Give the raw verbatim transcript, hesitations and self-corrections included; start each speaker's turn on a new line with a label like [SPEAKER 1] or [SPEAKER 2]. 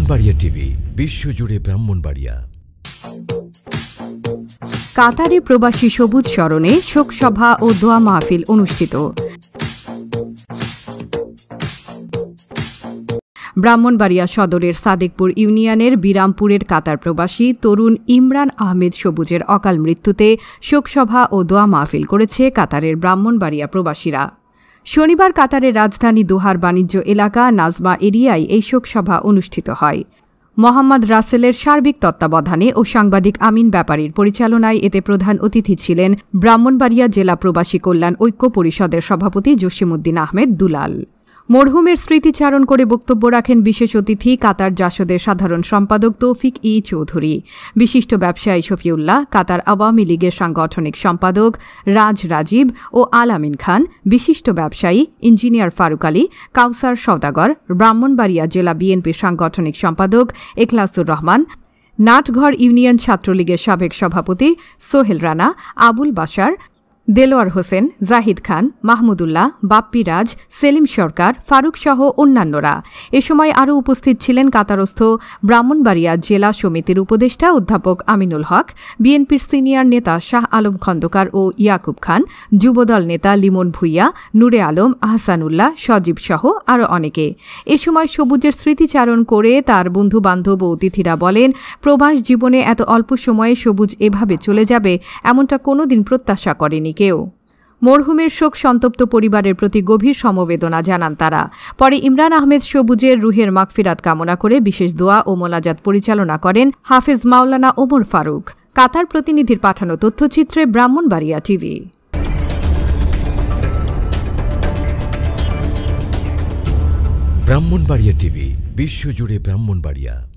[SPEAKER 1] Brahmanbaria TV বিশ্বজুড়ে ব্রাহ্মণবাড়িয়া।
[SPEAKER 2] কাতারে প্রবাসী সবুজ স্মরণে শোক সভা ও দোয়া মাহফিল অনুষ্ঠিত। ব্রাহ্মণবাড়িয়া সদরের সাদেকপুর ইউনিয়নের বিরামপুরের কাতার প্রবাসী তরুণ ইমরান আহমেদ সবুজের অকাল মৃত্যুতে শোকসভা ও দোয়া মাহফিল করেছে কাতারের ব্রাহ্মণবাড়িয়া প্রবাসীরা। শনিবার কাতারের রাজধানী দোহার বাণিজ্য এলাকা নাজমা এরিয়ায় এই শোকসভা অনুষ্ঠিত হয়। মোহাম্মদ রাসেলের সার্বিক তত্ত্বাবধানে ও সাংবাদিক আমিন ব্যাপারীর পরিচালনায় এতে প্রধান অতিথি ছিলেন ব্রাহ্মণবাড়িয়া জেলা প্রবাসী কল্যাণ ঐক্য পরিষদের সভাপতি জসিমউদ্দিন আহমেদ দুলাল। মরহুমের স্মৃতিচারণ করে বক্তব্য রাখেন বিশেষ অতিথি কাতার জাসদের সাধারণ সম্পাদক তৌফিক ই চৌধুরী, বিশিষ্ট ব্যবসায়ী শফিউল্লাহ, কাতার আওয়ামী লীগের সাংগঠনিক সম্পাদক রাজ রাজীব ও আলামিন খান, বিশিষ্ট ব্যবসায়ী ইঞ্জিনিয়ার ফারুক আলী, কাউসার সওদাগর, ব্রাহ্মণবাড়িয়া জেলা বিএনপির সাংগঠনিক সম্পাদক এখলাসুর রহমান, নাটঘর ইউনিয়ন ছাত্রলীগের সাবেক সভাপতি সোহেল রানা, আবুল বাশার, দেলোয়ার হোসেন, জাহিদ খান, মাহমুদুল্লাহ, বাপ্পি রাজ, সেলিম সরকার, ফারুক সহ অন্যান্যরা। এ সময় আরও উপস্থিত ছিলেন কাতারস্থ ব্রাহ্মণবাড়িয়া জেলা সমিতির উপদেষ্টা অধ্যাপক আমিনুল হক, বিএনপির সিনিয়র নেতা শাহ আলম খন্দকার ও ইয়াকুব খান, যুবদল নেতা লিমন ভুইয়া, নূরে আলম, আহসানুল্লাহ, সজীব সহ আরও অনেকে। এ সময় সবুজের স্মৃতিচারণ করে তার বন্ধু বান্ধব ও অতিথিরা বলেন, প্রবাস জীবনে এত অল্প সময়ে সবুজ এভাবে চলে যাবে এমনটা কোনোদিন প্রত্যাশা করেনি কেউ। মরহুমের শোক সন্তপ্ত পরিবারের প্রতি গভীর সমবেদনা জানান তারা। পরে ইমরান আহমেদ সবুজের রুহের মাগফিরাত কামনা করে বিশেষ দোয়া ও মোনাজাত পরিচালনা করেন হাফেজ মাওলানা ওমর ফারুক। কাতার প্রতিনিধির পাঠানো তথ্যচিত্রে ব্রাহ্মণবাড়িয়া টিভি।
[SPEAKER 1] ব্রাহ্মণবাড়িয়া টিভি বিশ্বজুড়ে ব্রাহ্মণবাড়িয়া।